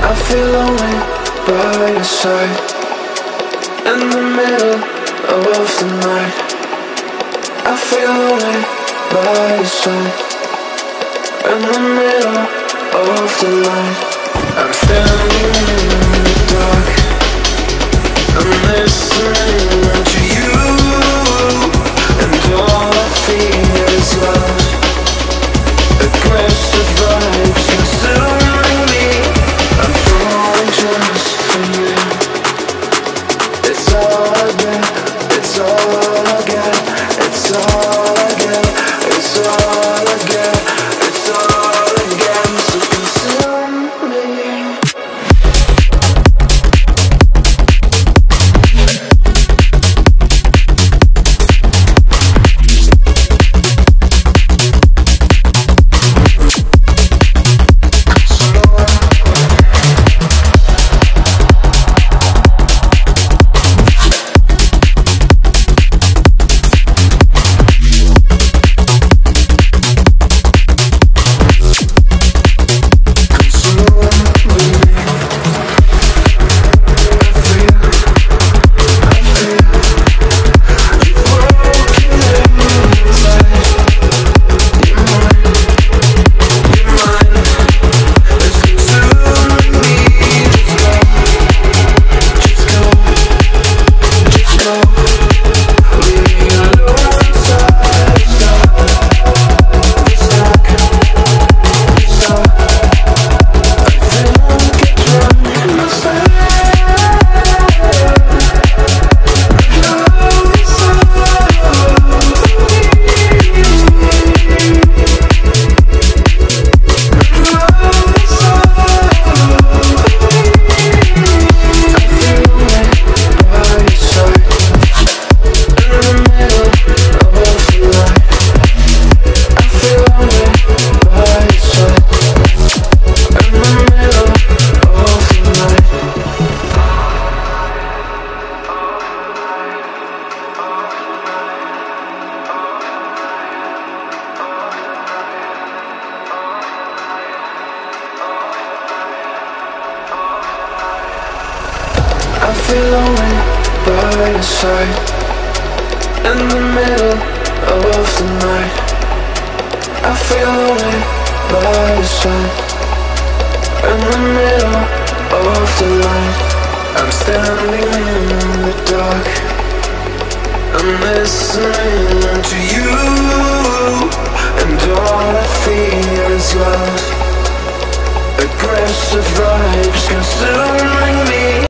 I feel lonely by your side. In the middle of the night, I feel lonely by your side. In the middle of the light, I'm standing in the dark. I'm listening to you, and all I feel is love. Aggressive vibes consuming me. I'm falling just for you. It's all I get, it's all I get, it's all I get, it's all I get, it's all I get. So consume me. I feel lonely by your side. In the middle of the night, I feel lonely by your side. In the middle of the light, I'm standing in the dark. I'm listening to you, and all I feel is love. Aggressive vibes consuming me.